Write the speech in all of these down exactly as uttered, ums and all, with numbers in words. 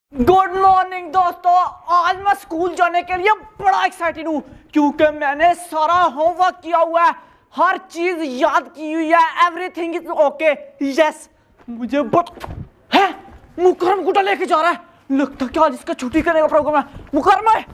Good morning दोस्तों, आज मैं स्कूल जाने के लिए बड़ा एक्साइटेड हूँ क्योंकि मैंने सारा होमवर्क किया हुआ है, हर चीज याद की हुई है, एवरीथिंग इज ओके। यस, मुझे बट है मुकरम गुड्डा लेके जा रहा है, लगता क्या आज इसका छुट्टी करने का प्रोग्राम है। मुकरम है,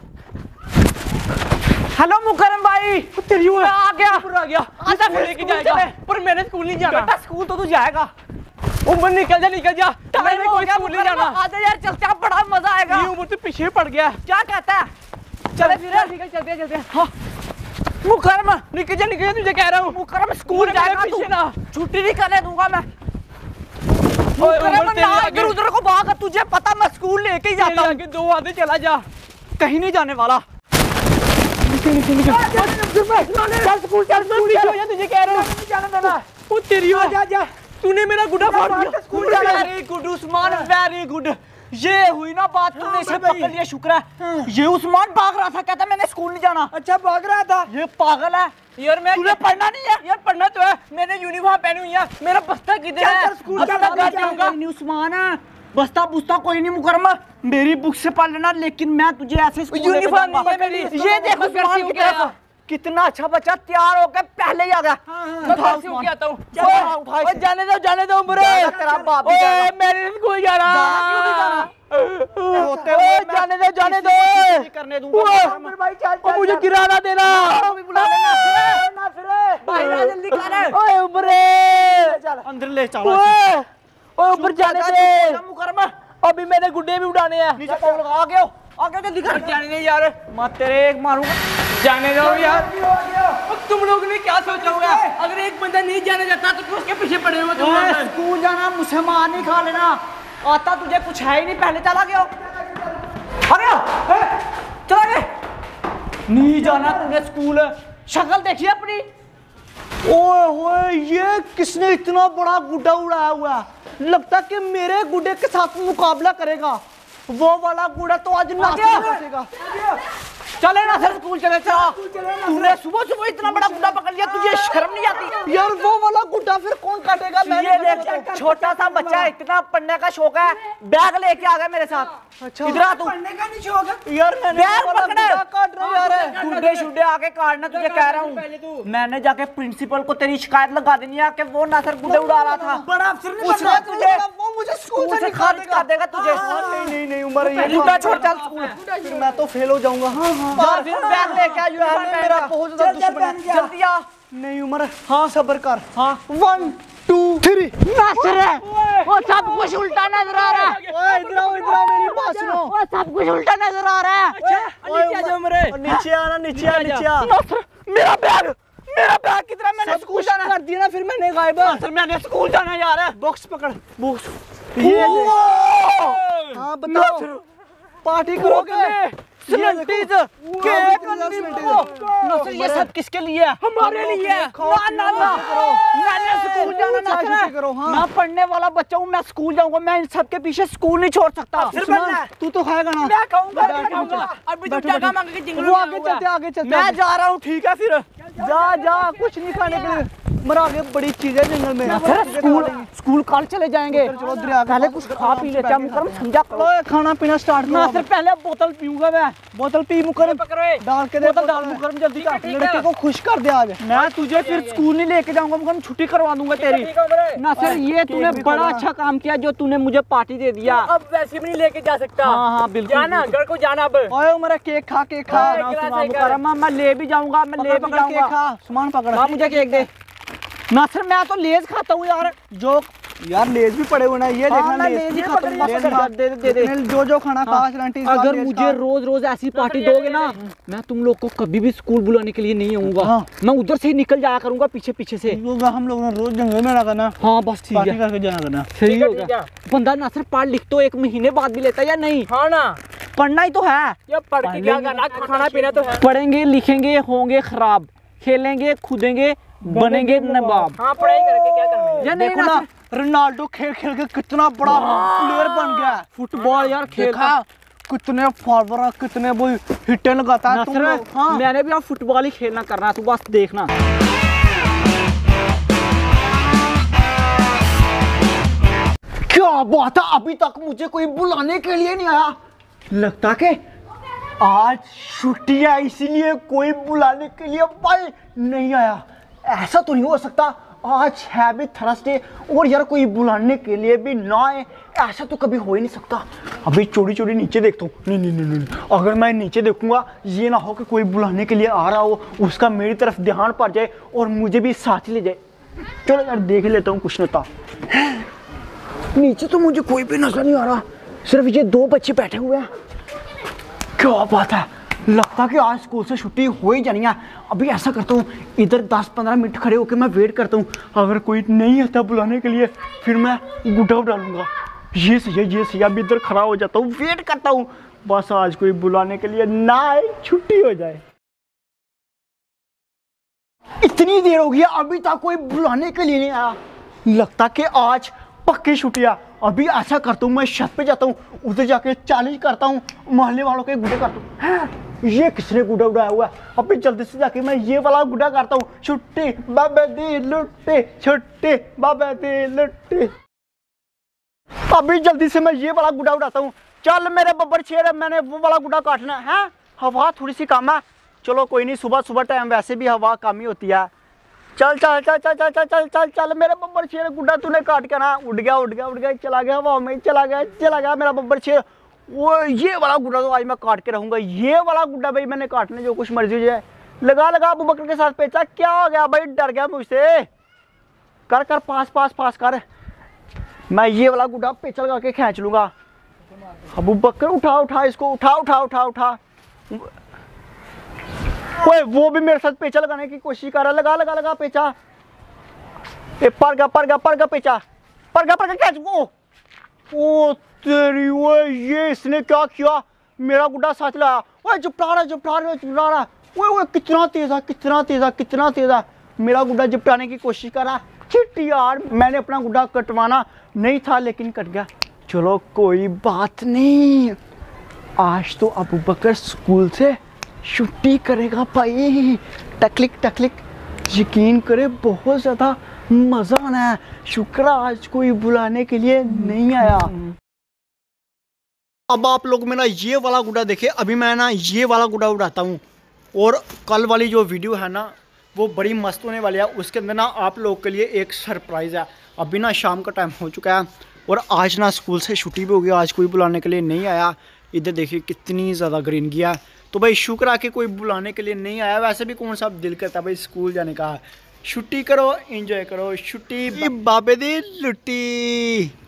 हेलो मुकरम भाई, तेरी हुआ आ गया आ गया आजा फिर लेके जाएगा, पर मैंने स्कूल नहीं जाना। बेटा स्कूल तो तू जाएगा, उम्र निकल जा निकल जा, मैंने कोई स्कूल नहीं जाना। आजा यार, चलते हैं, बड़ा मजा आएगा। ये उम्र तो पीछे पड़ गया। क्या कहता है? चले फिर निकल चलते हैं चलते हैं। हाँ मुकरम निकल जा निकल जा, तुझे कह रहा हूँ। मुकरम स्कूल जाएगा तू, ना छुट्टी नहीं करने दूंगा मैं। मुकरम ना इधर उधर को भाग, तुझे पता मैं स्कूल लेके ही जाता हूँ। दो आधे चला जा, कहीं नहीं जाने वाला। निकल निकल निकल चल स्कूल चल स्कूल चल, तुझे कह रहा हूँ जाने देना। वो तेरी हो जा जा, तूने मेरा गुड्डा फाड़ दिया। स्कूल जाना। Very good Usman, very good. ये हुई ना बात, तुमने इसे पकड़ लिया, शुक्र है। ये उस्मान भाग रहा था, कहता मैंने स्कूल नहीं जाना। अच्छा भाग रहा था, ये पागल है यार। मैं तुझे पढ़ना नहीं है यार, पढ़ना तो है, मैंने यूनिफॉर्म पहनी हुई है, मेरा बस्ता किधर है? स्कूल जाऊंगा नहीं उस्मान, बस्ता बुस्ता कोई नहीं। मुकरमा मेरी बुक से पढ़ लेना, लेकिन मैं तुझे ऐसे यूनिफॉर्म नहीं है मेरी। ये देखो उस्मान की तरफ, कितना अच्छा बच्चा तैयार होकर पहले ही आ गया। मैं घर से होके आता हूँ। जाने दो जाने दो मुझे, तेरा बाप भी जाएगा। मैंने स्कूल जाना, होते हुए जाने दो जाने दो, करने दूंगा। मुझे किराना देना। जल्दी कर, ओए उमरे अंदर ले चलो। ओए ऊपर जाने दे। मुकरमा अभी मैंने गुड्डे भी उड़ाने हैं। नीचे पाँव लगा, आ गया आ गया, जल्दी कर। जाने दे यार, मैं तेरे एक मारूंगा। जाने दो यार। अब तुम लोग ने क्या सोचा होगा? अगर एक बंदा नहीं जाने जाता तो फिर उसके पीछे पड़े हो तुम लोग। स्कूल जाना मुझसे मार नहीं खा लेना, आता तुझे कुछ है ही नहीं, पहले चला गया आ गया चला गया। नहीं जाना तुझे स्कूल, शक्ल देखिए अपनी। ओए ओए, ये किसने इतना बड़ा गुड्डा उड़ाया हुआ है? लगता कि मेरे गुड्डे के साथ मुकाबला करेगा। वो वाला गुड्डा तो आज ना फंसेगा। चले ना सर, स्कूल चले। चला तूने सुबह सुबह इतना बड़ा गुड्डा पकड़ लिया, तुझे शर्म नहीं आती? यार वो वाला गुड्डा फिर कौन काटेगा? ये देख, छोटा सा बच्चा है, इतना पढ़ने का शौक है, बैग लेके आ गया मेरे साथ। अच्छा इधर आ तू। पढ़ने का नहीं शौक है यार, मैंने बैग पकड़े काट रहा यार, गुड्डे शुड्डे आके काटना, तुझे कह रहा हूँ। मैंने जाके प्रिंसिपल को तेरी शिकायत लगा देनी है कि वो ना सर गुड्डे उड़ा रहा था। बड़ा अफसर ने उसने तुझे वो मुझे स्कूल से खारिज कर देगा तुझे। नहीं नहीं नहीं उमर, ये गुड्डा छोड़, चल स्कूल, फिर मैं तो फेल हो जाऊंगा। हाँ फिर बैग लेके आ, मेरा बहुत ज्यादा दुश्मन है। जल्दी आ। नहीं उमर, हाँ सब्र कर। हाँ वन टू थ्री। नासर है, वो सब कुछ उल्टा नजर आ रहा है। ओए इधर आओ, इधर आओ, मेरी बात सुनो। वो सब कुछ उल्टा नजर आ रहा है। नीचे आ जाओ मेरे, नीचे आना, नीचे आ, नीचे आ। नासर, मेरा बैग, मेरा बैग किधर है? मैंने स्कूल जाना कर दिया ना, फिर मैंने गायब। नासर मैंने स्कूल जाना यार। बॉक्स पकड़, बॉक्स। ये हाँ बताओ, पार्टी करोगे? स्लंटीज, केक, नासर ये सब किसके लिए है? हमारे लिए। ना ना ना, मैंने स्कूल जाना। नासर मैं पढ़ने वाला बच्चा हूँ, मैं स्कूल जाऊंगा, मैं इन सब के पीछे स्कूल नहीं छोड़ सकता। तू तो खाएगा ना? मैं खाऊंगा, मैं खाऊंगा। अभी तुम जगह मांग के जिंगल वो आगे चलते, आगे चलते। मैं जा रहा हूँ, ठीक है फिर जा जा, कुछ नहीं खाने के लिए, मर आगे बड़ी चीज है जंगल में। स्कूल स्कूल कल चले जाएंगे, पहले कुछ खा पी लेते हैं। मुकरम समझा करो, खाना पीना स्टार्ट करो। फिर पहले बोतल पीऊंगा मैं, बोतल पी मुकरम, डाल के दे बोतल, डाल मुकरम जल्दी कर, लड़के को खुश कर दे आज। मैं तुझे फिर स्कूल नहीं लेके जाऊंगा मुकरम, छुट्टी करवा दूंगा तेरी। ना सर ये तूने बड़ा अच्छा काम किया जो तूने मुझे पार्टी दे दिया। अब वैसे भी नहीं लेके जा सकता। हाँ हाँ बिल्कुल, जाना घर को जाना। अब ओए मेरा केक खा, केक खा। मुकरम मैं ले भी जाऊंगा, मैं ले भी जाऊंगा। सामान पकड़, मुझे केक दे। नासर मैं तो लेज खाता हूँ यार। जो यार लेज भी पड़े हुए ना, ये देखना, हाँ, लेज ही खत्म दे दे दे दे। जो जो खाना खा, स्लंटीज। अगर मुझे रोज रोज ऐसी पार्टी दोगे ना, मैं तुम लोग को कभी भी स्कूल बुलाने के लिए नहीं आऊंगा। हाँ। मैं उधर से ही निकल जाया करूंगा, पीछे पीछे से। हम लोग रोज जंगल में करना। हाँ बस ठीक है, करके जाना करना, सही हो गया। बंदा नासर पढ़ लिख तो एक महीने बाद भी लेता है या नहीं? हाँ ना, पढ़ना ही तो है। ये पढ़ के क्या करना, खाना पीना तो है। पढ़ेंगे लिखेंगे होंगे खराब, खेलेंगे कूदेंगे बनेंगे नवाब। हाँ पढ़ाई करके क्या करना है? देखो ना, रोनाल्डो खेल खेल के कितना बड़ा प्लेयर बन गया। फुटबॉल यार खेलता, कितने फॉरवर्ड, कितने वो हिट लगाता है। तुम लोग, हाँ। मैंने भी अब फुटबॉल ही खेलना करना है, तू बस देखना। क्या क्या बात है, अभी तक मुझे कोई बुलाने के लिए नहीं आया। लगता कि आज छुट्टी है इसीलिए कोई बुलाने के लिए भाई नहीं आया। ऐसा तो नहीं हो सकता, आज है भी थर्सडे और यार कोई बुलाने के लिए भी ना आए, ऐसा तो कभी हो ही नहीं सकता। अभी चोरी चोरी नीचे देखता हूँ। नहीं नहीं नहीं नहीं, अगर मैं नीचे देखूंगा ये ना हो कि कोई बुलाने के लिए आ रहा हो, उसका मेरी तरफ ध्यान पड़ जाए और मुझे भी साथ ले जाए। चलो यार देख लेता हूँ कुछ नता। नीचे तो मुझे कोई भी नजर नहीं आ रहा, सिर्फ ये दो बच्चे बैठे हुए हैं। क्या बात है, लगता कि आज स्कूल से छुट्टी हो ही जानी है। अभी ऐसा करता हूँ, इधर दस पंद्रह मिनट खड़े होकर मैं वेट करता हूँ। अगर कोई नहीं आता बुलाने के लिए फिर मैं गुड्डा डालूंगा। ये सही है, ये सही है। अभी इधर खड़ा हो जाता हूँ, वेट करता हूँ, बस आज कोई बुलाने के लिए ना आए, छुट्टी हो जाए। इतनी देर हो गई अभी तक कोई बुलाने के लिए नहीं आया। लगता कि आज पक्की छुट्टियां। अभी ऐसा करता हूँ, मैं छत पे जाता हूँ, उधर जाके चैलेंज करता हूँ, मोहल्ले वालों के गुड्डे करता हूँ। ये किसने गुड्डा उड़ाया हुआ है? अभी जल्दी से जाके मैं ये वाला गुड्डा करता हूँ। छुट्टी बाबे दी लुट्टी, छुट्टी बाबे दी लुट्टी। अभी जल्दी से मैं ये वाला गुड्डा उड़ाता हूँ। चल मेरे बब्बर शेर, मैंने वो वाला गुड्डा काटना है। हवा थोड़ी सी कम है, चलो कोई नहीं, सुबह सुबह टाइम वैसे भी हवा कम ही होती है। चल चल चल चल चल चल चल चल चल मेरा बब्बर शेर, गुड्डा तूने काट के ना उड़ गया उड़ गया उड़ गया, चला गया हवा में, चला गया चला गया मेरा बब्बर शेर। वो ये वाला गुड्डा तो आज मैं काट के रहूंगा। ये वाला गुड्डा भाई मैंने काटने, जो कुछ मर्जी हो जाए। लगा लगा अबू बकर के साथ पेचा। क्या हो गया भाई, डर गया मुझसे? कर कर पास पास पास कर। मैं ये वाला गुड्डा पेचा लगा के खींच लूंगा। अबू बकर उठा उठा इसको, उठा उठा उठा उठा। ओए वो भी मेरे साथ पेचा लगाने की कोशिश कर रहा है। लगा लगा लगा पेचा। ए पर गया पर गया पर गया पेचा, पर गया पर गया कैच। वो ओ तेरी, ओए ये इसने क्या किया, मेरा गुड्डा साथ लाया। ओए जुपटा रहा जुपटा रहा जुपटा रहा। ओए ओए कितना तेज है, कितना तेज है, कितना तेज है। मेरा गुड्डा जुपटाने की कोशिश कर रहा। चिट यार, मैंने अपना गुड्डा कटवाना नहीं था लेकिन कट गया। चलो कोई बात नहीं, आज तो अबू बकर स्कूल से छुट्टी करेगा भाई। टकलिक टकलिक, यकीन करे बहुत ज़्यादा मज़ा आना है। शुक्र आज कोई बुलाने के लिए नहीं आया। अब आप लोग मेरा ये वाला गुड्डा देखे। अभी मैं ना ये वाला गुड्डा उड़ाता हूँ और कल वाली जो वीडियो है ना वो बड़ी मस्त होने वाली है। उसके अंदर ना आप लोग के लिए एक सरप्राइज़ है। अभी ना शाम का टाइम हो चुका है और आज ना स्कूल से छुट्टी भी हो गई, आज कोई बुलाने के लिए नहीं आया। इधर देखिए कितनी ज़्यादा ग्रीन गया। तो भाई शुक्र है कि कोई बुलाने के लिए नहीं आया। वैसे भी कौन सा दिल करता भाई स्कूल जाने का। छुट्टी करो, एंजॉय करो, छुट्टी बाबे दी लुट्टी।